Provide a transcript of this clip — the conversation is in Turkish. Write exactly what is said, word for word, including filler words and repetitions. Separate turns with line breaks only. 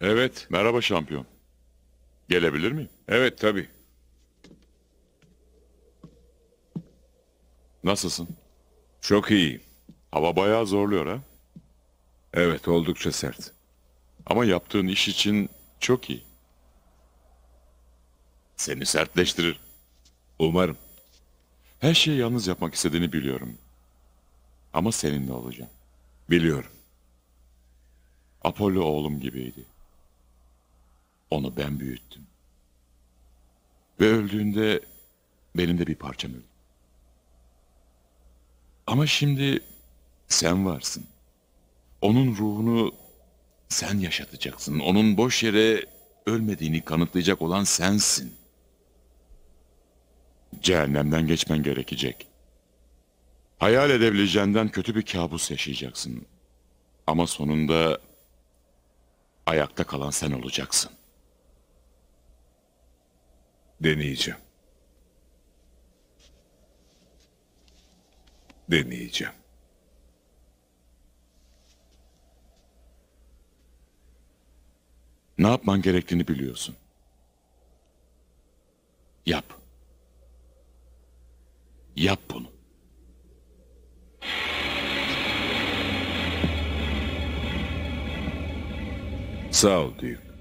Evet,
Merhaba şampiyon. Gelebilir miyim?
evet tabii.
Nasılsın?
Çok iyiyim.
Hava bayağı zorluyor ha.
Evet, oldukça sert.
Ama yaptığın iş için çok iyi. Seni sertleştirir.
Umarım.
Her şeyi yalnız yapmak istediğini biliyorum. Ama seninle olacağım.
Biliyorum.
Apollo oğlum gibiydi. Onu ben büyüttüm. Ve öldüğünde benim de bir parçam öldü. Ama şimdi sen varsın. Onun ruhunu sen yaşatacaksın. Onun boş yere ölmediğini kanıtlayacak olan sensin. Cehennemden geçmen gerekecek. Hayal edebileceğinden kötü bir kabus yaşayacaksın. Ama sonunda ayakta kalan sen olacaksın.
Deneyeceğim. Deneyeceğim.
Ne yapman gerektiğini biliyorsun. Yap. Yap bunu.
Sağ ol Duke.